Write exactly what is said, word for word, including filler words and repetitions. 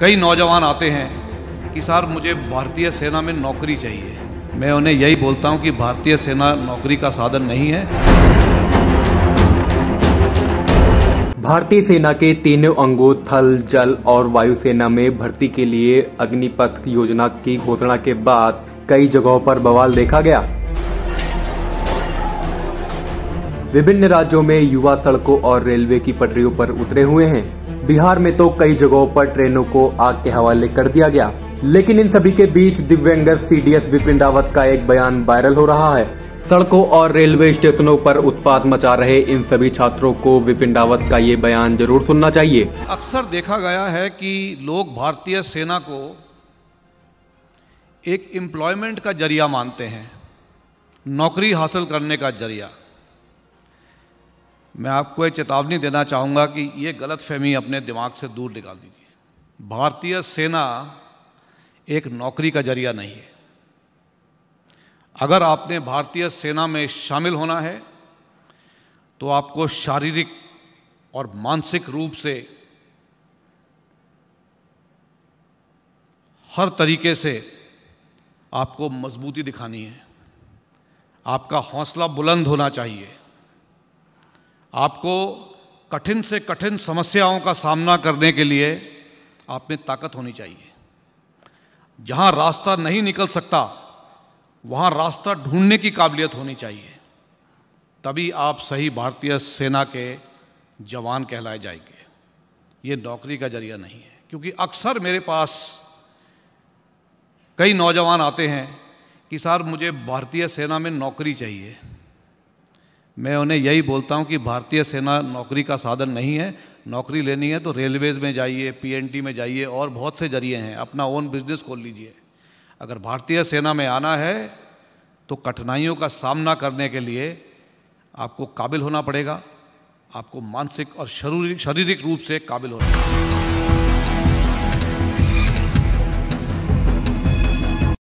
कई नौजवान आते हैं कि सर मुझे भारतीय सेना में नौकरी चाहिए। मैं उन्हें यही बोलता हूं कि भारतीय सेना नौकरी का साधन नहीं है। भारतीय सेना के तीनों अंगों थल, जल और वायुसेना में भर्ती के लिए अग्निपथ योजना की घोषणा के बाद कई जगहों पर बवाल देखा गया। विभिन्न राज्यों में युवा सड़कों और रेलवे की पटरियों पर उतरे हुए हैं। बिहार में तो कई जगहों पर ट्रेनों को आग के हवाले कर दिया गया। लेकिन इन सभी के बीच दिव्यांग सीडीएस विपिन रावत का एक बयान वायरल हो रहा है। सड़कों और रेलवे स्टेशनों पर उत्पात मचा रहे इन सभी छात्रों को विपिन रावत का ये बयान जरूर सुनना चाहिए। अक्सर देखा गया है कि लोग भारतीय सेना को एक एम्प्लॉयमेंट का जरिया मानते हैं, नौकरी हासिल करने का जरिया। मैं आपको एक चेतावनी देना चाहूँगा कि ये गलतफहमी अपने दिमाग से दूर निकाल दीजिए। भारतीय सेना एक नौकरी का जरिया नहीं है। अगर आपने भारतीय सेना में शामिल होना है तो आपको शारीरिक और मानसिक रूप से हर तरीके से आपको मजबूती दिखानी है। आपका हौसला बुलंद होना चाहिए। आपको कठिन से कठिन समस्याओं का सामना करने के लिए आप में ताकत होनी चाहिए। जहां रास्ता नहीं निकल सकता वहां रास्ता ढूंढने की काबिलियत होनी चाहिए। तभी आप सही भारतीय सेना के जवान कहलाए जाएंगे। ये नौकरी का जरिया नहीं है। क्योंकि अक्सर मेरे पास कई नौजवान आते हैं कि सर मुझे भारतीय सेना में नौकरी चाहिए। मैं उन्हें यही बोलता हूं कि भारतीय सेना नौकरी का साधन नहीं है। नौकरी लेनी है तो रेलवेज़ में जाइए, पीएनटी में जाइए और बहुत से जरिए हैं। अपना ओन बिजनेस खोल लीजिए। अगर भारतीय सेना में आना है तो कठिनाइयों का सामना करने के लिए आपको काबिल होना पड़ेगा। आपको मानसिक और शारीरिक शारीरिक रूप से काबिल होना पड़ेगा।